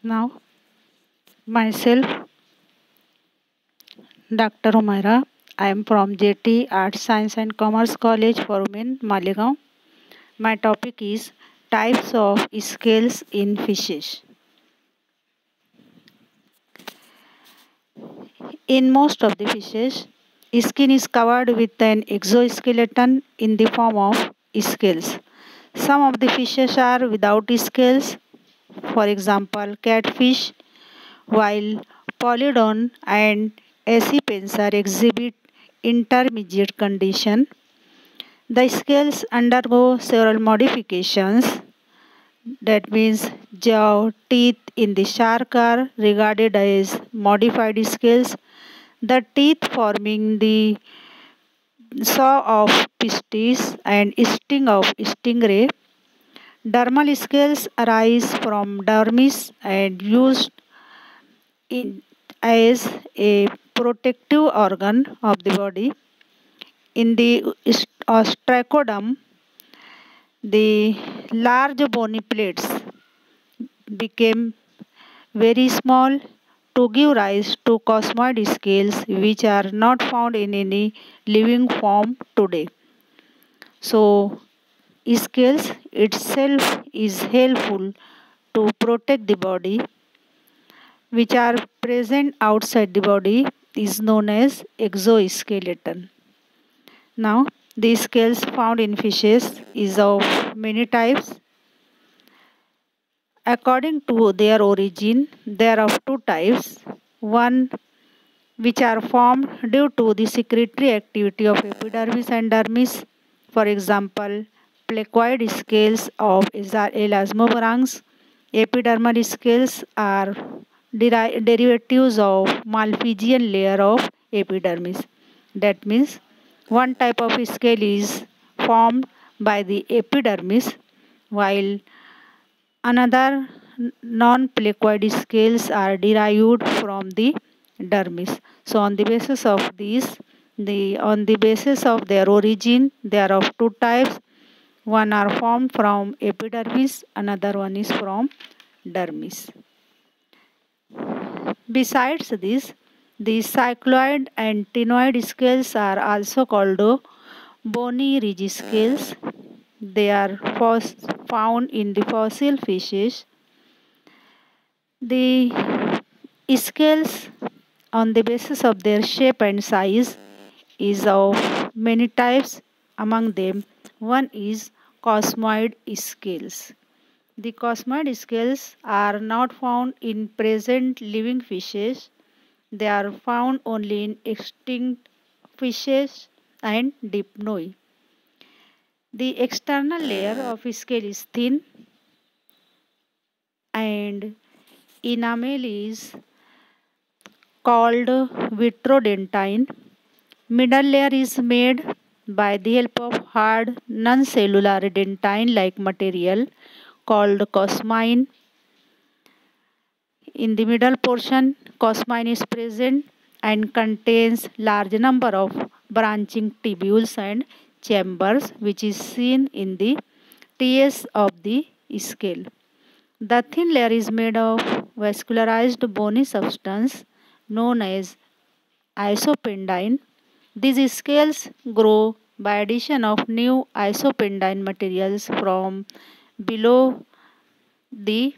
Now, myself, Dr. Humaira. I am from JT Arts, Science and Commerce College for Women, Malegaon. My topic is types of scales in fishes. In most of the fishes, skin is covered with an exoskeleton in the form of scales. Some of the fishes are without scales, for example, catfish, while Polydon and Accipenser exhibit intermediate condition. The scales undergo several modifications. That means jaw, teeth in the shark are regarded as modified scales. The teeth forming the saw of pistis and sting of stingray. Dermal scales arise from dermis and used as a protective organ of the body. In the ostracoderm, the large bony plates became very small to give rise to cosmoid scales which are not found in any living form today. So, scales itself is helpful to protect the body, which are present outside the body is known as exoskeleton. Now, the scales found in fishes is of many types. According to their origin, there are two types. One which are formed due to the secretory activity of epidermis and dermis. For example, placoid scales of elasmobranchs. Epidermal scales are derivatives of Malpighian layer of epidermis. That means one type of scale is formed by the epidermis while another non-placoid scales are derived from the dermis. So on the basis of these, on the basis of their origin, there are of two types. One are formed from epidermis, another one is from dermis. Besides this, the cycloid and ctenoid scales are also called bony ridge scales. They are found in the fossil fishes. The scales on the basis of their shape and size is of many types. Among them, one is cosmoid scales. The cosmoid scales are not found in present living fishes. They are found only in extinct fishes and dipnoi. The external layer of scale is thin and enamel is called vitrodentine. Middle layer is made by the help of hard non-cellular dentine-like material called cosmine. In the middle portion, cosmine is present and contains large number of branching tubules and chambers which is seen in the TS of the scale. The thin layer is made of vascularized bony substance known as isopendine. These scales grow by addition of new isopendine materials from below the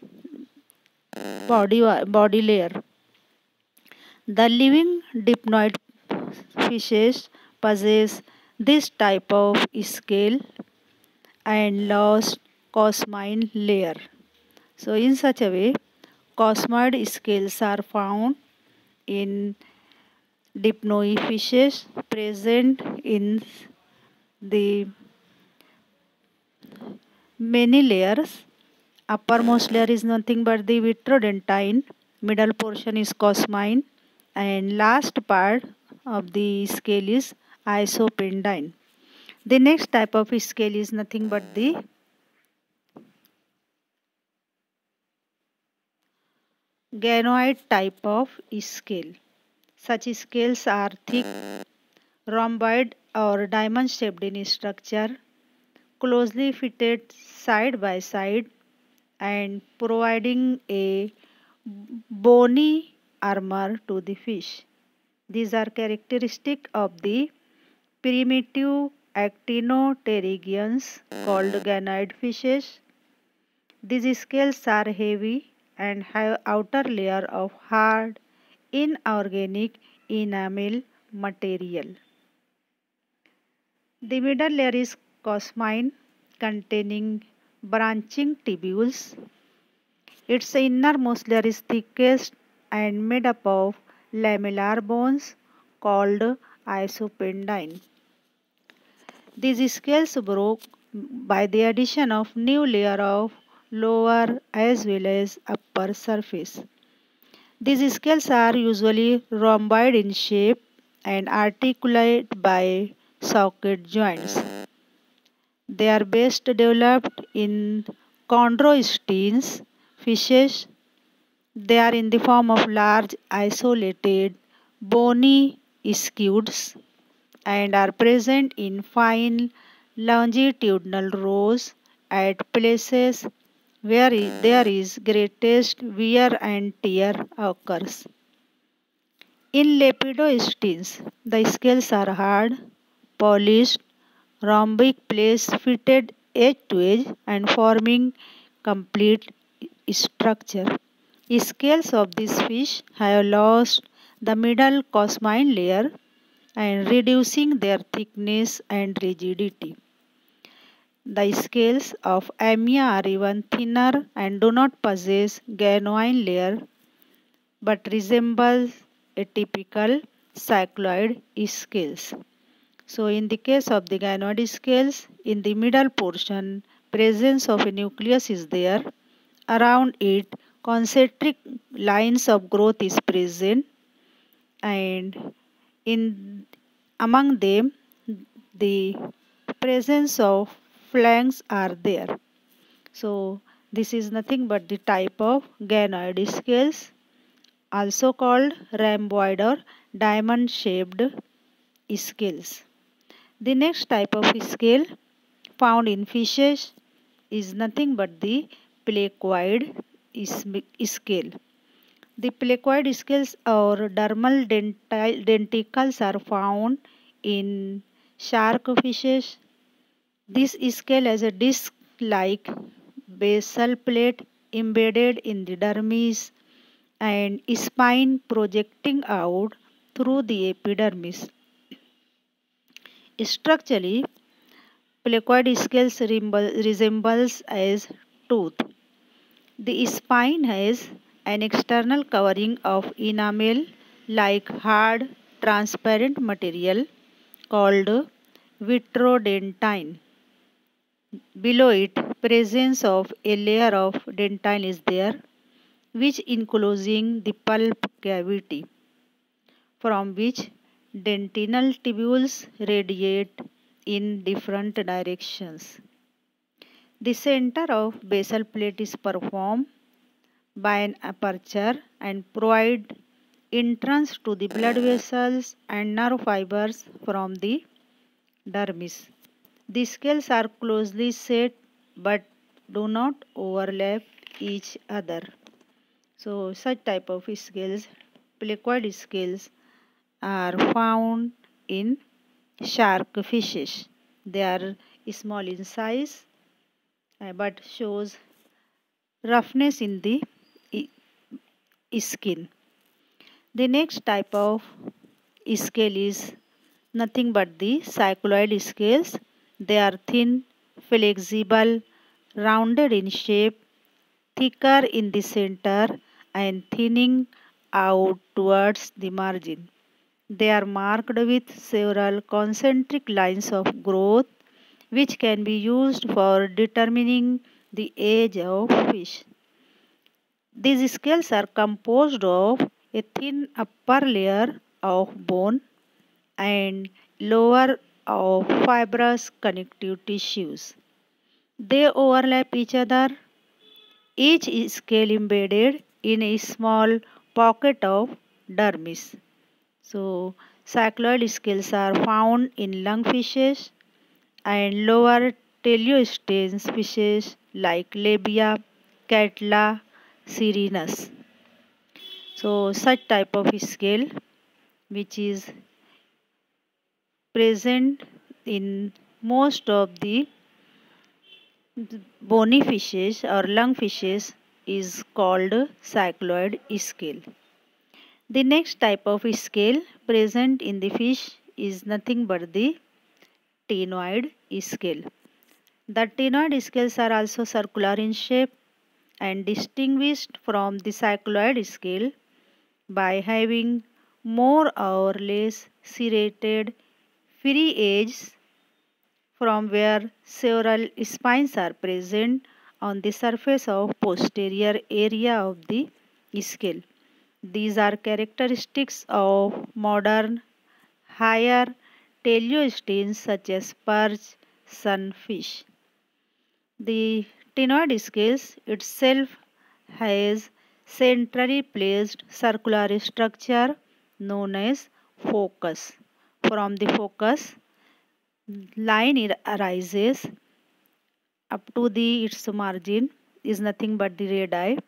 body layer. The living dipnoid fishes possess this type of scale and lost cosmine layer. So in such a way, cosmoid scales are found in dipnoi fishes present in the many layers. Uppermost layer is nothing but the vitrodentine, middle portion is cosmine, and last part of the scale is isopendine. The next type of scale is nothing but the ganoid type of scale. Such scales are thick, rhomboid or diamond shaped in structure, closely fitted side by side and providing a bony armor to the fish. These are characteristic of the primitive actinopterygians called ganoid fishes. These scales are heavy and have outer layer of hard inorganic enamel material. The middle layer is cosmine containing branching tubules. Its innermost layer is thickest and made up of lamellar bones called isopendine. These scales broke by the addition of new layer of lower as well as upper surface. These scales are usually rhomboid in shape and articulate by socket joints. They are best developed in chondrostenes fishes. They are in the form of large isolated bony scuds and are present in fine longitudinal rows at places where there is greatest wear and tear occurs. In lepidostenes, the scales are hard, polished, rhombic plates fitted edge to edge and forming complete structure. Scales of this fish have lost the middle cosmine layer and reducing their thickness and rigidity. The scales of Amia are even thinner and do not possess ganoid layer but resemble a typical cycloid scales. So in the case of the ganoid scales, in the middle portion, presence of a nucleus is there. Around it, concentric lines of growth is present, and in among them, the presence of flanks are there. So this is nothing but the type of ganoid scales, also called rhomboid or diamond shaped scales. The next type of scale found in fishes is nothing but the placoid scale. The placoid scales or dermal denticles are found in shark fishes. This scale has a disc-like basal plate embedded in the dermis and spine projecting out through the epidermis. Structurally, placoid scales resembles as tooth. The spine has an external covering of enamel like hard transparent material called vitrodentine. Below it, presence of a layer of dentine is there, which enclosing the pulp cavity, from which dentinal tubules radiate in different directions. The center of basal plate is performed by an aperture and provide entrance to the blood vessels and nerve fibers from the dermis. The scales are closely set but do not overlap each other. So such type of scales, placoid scales, are found in shark fishes. They are small in size but shows roughness in the skin. The next type of scale is nothing but the cycloid scales. They are thin, flexible, rounded in shape, thicker in the center and thinning out towards the margin. They are marked with several concentric lines of growth which can be used for determining the age of fish. These scales are composed of a thin upper layer of bone and lower of fibrous connective tissues. They overlap each other, each scale embedded in a small pocket of dermis. So, cycloid scales are found in lungfishes and lower teleostenes fishes like Labia, Catla, Sirenus. So such type of scale which is present in most of the bony fishes or lungfishes is called cycloid scale. The next type of scale present in the fish is nothing but the ctenoid scale. The ctenoid scales are also circular in shape and distinguished from the cycloid scale by having more or less serrated free edges from where several spines are present on the surface of posterior area of the scale. These are characteristics of modern higher teleosteans such as perch, sunfish. The ctenoid scales itself has centrally placed circular structure known as focus. From the focus, line arises up to the its margin is nothing but the radii.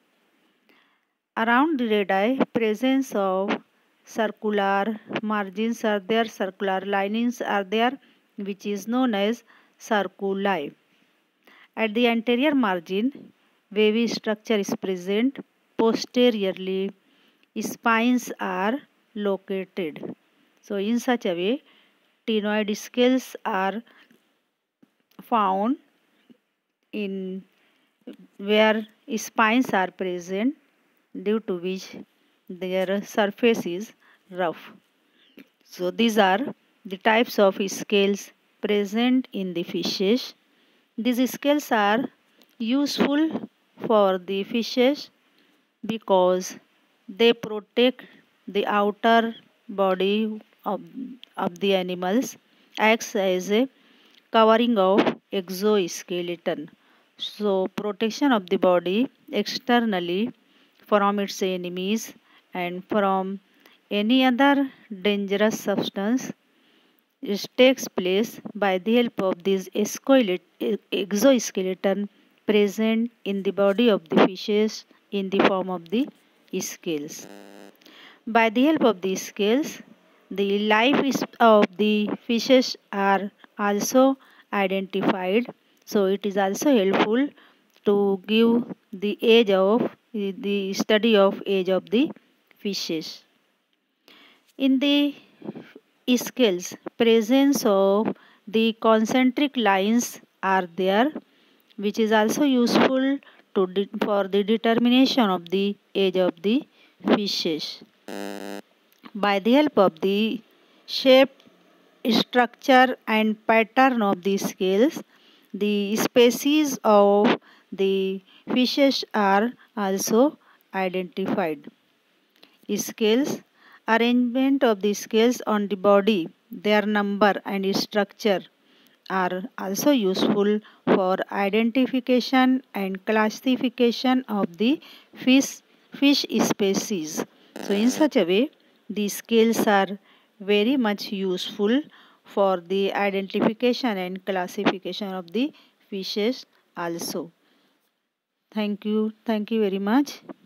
Around the radii, presence of circular margins are there, circular linings are there, which is known as circuli. At the anterior margin, wavy structure is present. Posteriorly, spines are located. So, in such a way, ctenoid scales are found in where spines are present, due to which their surface is rough. So these are the types of scales present in the fishes. These scales are useful for the fishes because they protect the outer body of the animals, acts as a covering of exoskeleton. So protection of the body externally from its enemies and from any other dangerous substance, it takes place by the help of this exoskeleton present in the body of the fishes in the form of the scales. By the help of these scales, the life of the fishes are also identified. So it is also helpful to give the age of the study of age of the fishes. In the scales, presence of the concentric lines are there, which is also useful for the determination of the age of the fishes. By the help of the shape, structure and pattern of the scales, the species of the fishes are also identified. Scales, arrangement of the scales on the body, their number and structure are also useful for identification and classification of the fish species. So in such a way, these scales are very much useful for the identification and classification of the fishes also. Thank you very much.